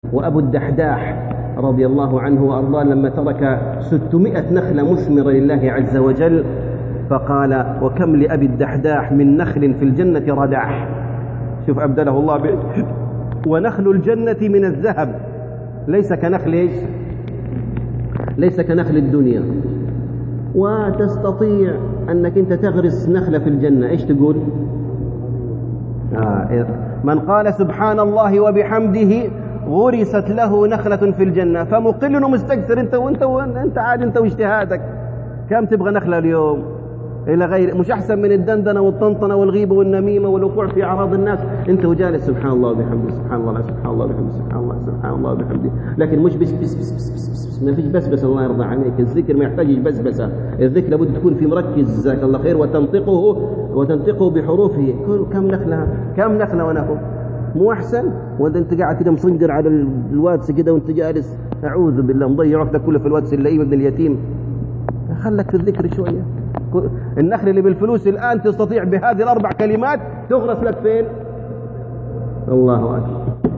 وأبو الدحداح رضي الله عنه وأرضاه لما ترك 600 نخلة مثمرة لله عز وجل فقال: وكم لأبي الدحداح من نخل في الجنة رداح. شوف أبدله الله به. ونخل الجنة من الذهب ليس كنخل إيش؟ ليس كنخل الدنيا. وتستطيع أنك أنت تغرس نخلة في الجنة، إيش تقول؟ من قال سبحان الله وبحمده غرست له نخلة في الجنة. فمقل ومستكثر انت عاد انت واجتهادك. كم تبغى نخلة اليوم إلى غير؟ مش أحسن من الدندنة والطنطنة والغيبة والنميمة والوقوع في أعراض الناس؟ أنت وجالس سبحان الله وبحمده، سبحان الله، سبحان الله وبحمده، سبحان الله، سبحان الله وبحمده. لكن مش بس بس بس بس بس بس. ما فيش بس بس. الله يرضى عليك. الذكر ما يحتاج بسبسة. الذكر لابد تكون في مركز، جزاك الله خير، وتنطقه بحروفه. كم نخلة، كم نخلة ونخل. مو أحسن؟ وإذا أنت قاعد كده مصنقر على الواتس كده وأنت جالس، أعوذ بالله، مضيع وقتك كله في الواتس اللئيم ابن اليتيم. خلك في الذكر شوية. النخل اللي بالفلوس الآن تستطيع بهذه ال4 كلمات تغرس لك فين؟ الله أكبر.